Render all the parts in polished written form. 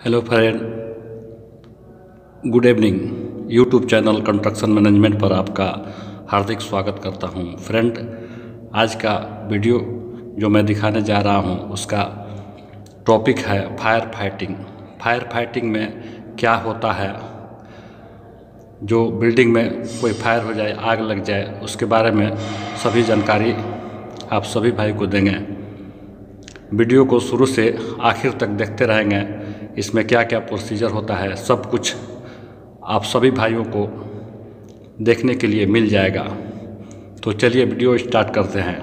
Hello friend, good evening. YouTube channel construction management पर आपका हार्दिक स्वागत करता हूं। फ्रेंड, आज का वीडियो जो मैं दिखाने जा रहा हूं उसका टॉपिक है फायर फाइटिंग। फायर फाइटिंग में क्या होता है, जो बिल्डिंग में कोई फायर हो जाए, आग लग जाए, उसके बारे में सभी जानकारी आप सभी भाई को देंगे। वीडियो को शुरू से आखिर तक देखते रहेंगे। इसमें क्या क्या प्रोसीजर होता है, सब कुछ आप सभी भाइयों को देखने के लिए मिल जाएगा। तो चलिए वीडियो स्टार्ट करते हैं।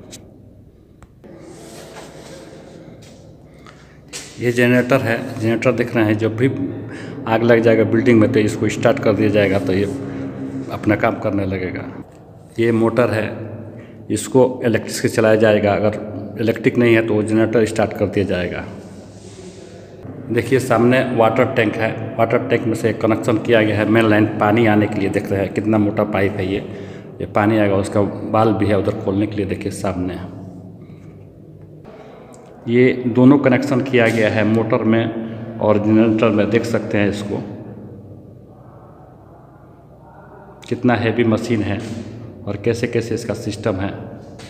ये जनरेटर है, जनरेटर देख रहे हैं। जब भी आग लग जाएगा बिल्डिंग में तो इसको स्टार्ट कर दिया जाएगा तो ये अपना काम करने लगेगा। ये मोटर है, इसको इलेक्ट्रिक से चलाया जाएगा। अगर इलेक्ट्रिक नहीं है तो जनरेटर स्टार्ट कर दिया जाएगा। देखिए सामने वाटर टैंक है, वाटर टैंक में से कनेक्शन किया गया है मेन लाइन पानी आने के लिए। देख रहे हैं कितना मोटा पाइप है ये पानी आएगा। उसका बाल भी है उधर खोलने के लिए। देखिए सामने ये दोनों कनेक्शन किया गया है मोटर में और जनरेटर में। देख सकते हैं इसको, कितना हैवी मशीन है और कैसे कैसे इसका सिस्टम है।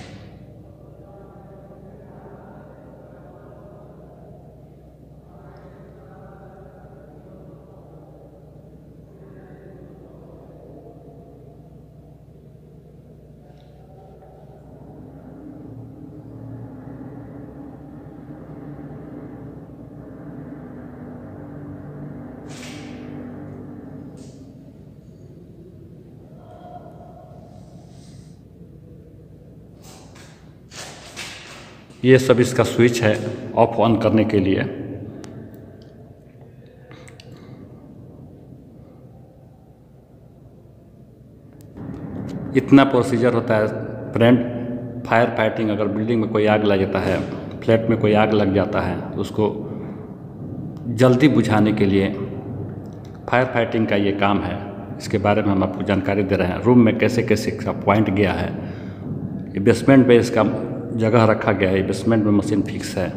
ये सब इसका स्विच है ऑफ ऑन करने के लिए। इतना प्रोसीजर होता है फ्रेंड फायर फाइटिंग। अगर बिल्डिंग में कोई आग लग जाता है, फ्लैट में कोई आग लग जाता है तो उसको जल्दी बुझाने के लिए फायर फाइटिंग का ये काम है। इसके बारे में हम आपको जानकारी दे रहे हैं। रूम में कैसे कैसे इसका पॉइंट गया है। ये बेसमेंट में इसका जगह रखा गया है, बेसमेंट में मशीन फिक्स है।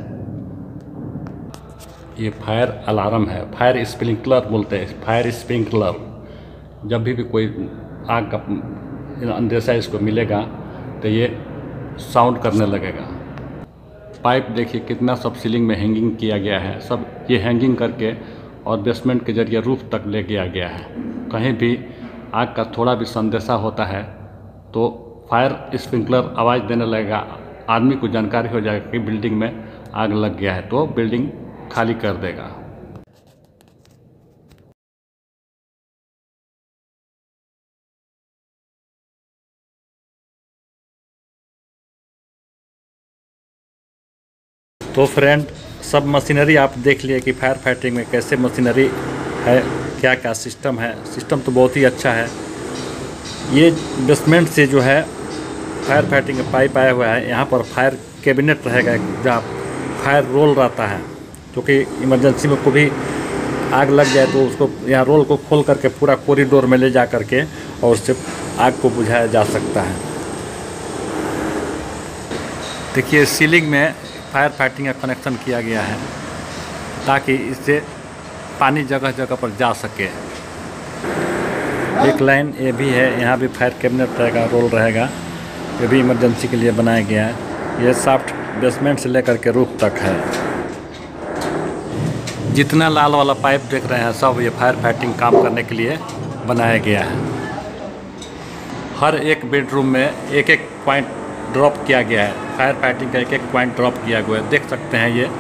ये फायर अलार्म है, फायर स्प्रिंकलर बोलते हैं। फायर स्प्रिंकलर जब भी कोई आग का अंदेशा इसको मिलेगा तो ये साउंड करने लगेगा। पाइप देखिए कितना सब सीलिंग में हैंगिंग किया गया है। सब ये हैंगिंग करके और बेसमेंट के जरिए रूफ तक ले गया गया है। कहीं भी आग का थोड़ा भी संदेशा होता है तो फायर स्प्रिंकलर आवाज़ देने लगेगा। आदमी को जानकारी हो जाएगा कि बिल्डिंग में आग लग गया है तो बिल्डिंग खाली कर देगा। तो फ्रेंड, सब मशीनरी आप देख लिए कि फायर फाइटिंग में कैसे मशीनरी है, क्या क्या सिस्टम है। सिस्टम तो बहुत ही अच्छा है। ये बेसमेंट से जो है फायर फाइटिंग का पाइप आया हुआ है। यहाँ पर फायर कैबिनेट रहेगा जहाँ फायर रोल रहता है, क्योंकि इमरजेंसी में कोई भी आग लग जाए तो उसको यहाँ रोल को खोल करके पूरा कॉरिडोर में ले जा करके और उससे आग को बुझाया जा सकता है। देखिए सीलिंग में फायर फाइटिंग का कनेक्शन किया गया है ताकि इससे पानी जगह जगह पर जा सके। एक लाइन ये भी है, यहाँ भी फायर कैबिनेट रहेगा, रोल रहेगा। ये भी इमरजेंसी के लिए बनाया गया है। ये शाफ्ट बेसमेंट से लेकर के रूफ तक है। जितना लाल वाला पाइप देख रहे हैं सब ये फायर फाइटिंग काम करने के लिए बनाया गया है। हर एक बेडरूम में एक एक पॉइंट ड्रॉप किया गया है। फायर फाइटिंग का एक एक पॉइंट ड्रॉप किया गया है। देख सकते हैं ये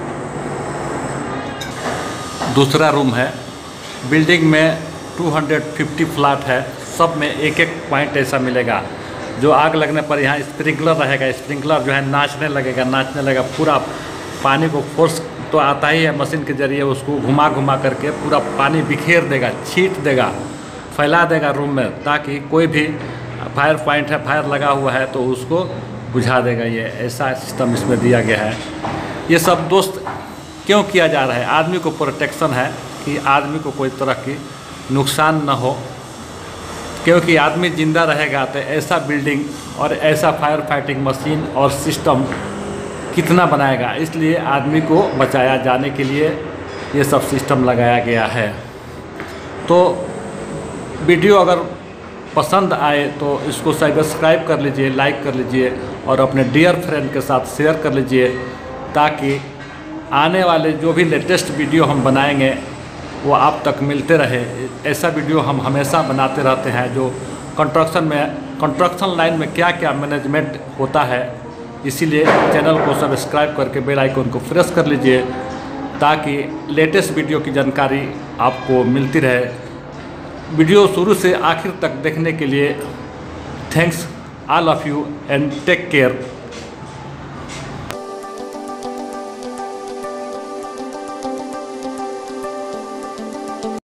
दूसरा रूम है। बिल्डिंग में 250 फ्लैट है, सब में एक एक पॉइंट ऐसा मिलेगा। जो आग लगने पर यहाँ स्प्रिंकलर रहेगा। स्प्रिंकलर जो है नाचने लगेगा। पूरा पानी को फोर्स तो आता ही है मशीन के जरिए, उसको घुमा घुमा करके पूरा पानी बिखेर देगा, छीट देगा, फैला देगा रूम में, ताकि कोई भी फायर पॉइंट है, फायर लगा हुआ है तो उसको बुझा देगा। ये ऐसा सिस्टम इसमें दिया गया है। ये सब दोस्त क्यों किया जा रहा है? आदमी को प्रोटेक्शन है कि आदमी को कोई तरह की नुकसान न हो, क्योंकि आदमी जिंदा रहेगा तो ऐसा बिल्डिंग और ऐसा फायर फाइटिंग मशीन और सिस्टम कितना बनाएगा। इसलिए आदमी को बचाया जाने के लिए ये सब सिस्टम लगाया गया है। तो वीडियो अगर पसंद आए तो इसको सब्सक्राइब कर लीजिए, लाइक कर लीजिए और अपने डियर फ्रेंड के साथ शेयर कर लीजिए, ताकि आने वाले जो भी लेटेस्ट वीडियो हम बनाएंगे वो आप तक मिलते रहे। ऐसा वीडियो हम हमेशा बनाते रहते हैं जो कंस्ट्रक्शन लाइन में क्या क्या मैनेजमेंट होता है। इसीलिए चैनल को सब्सक्राइब करके बेल आइकन को प्रेस कर लीजिए, ताकि लेटेस्ट वीडियो की जानकारी आपको मिलती रहे। वीडियो शुरू से आखिर तक देखने के लिए thanks all of you and take care.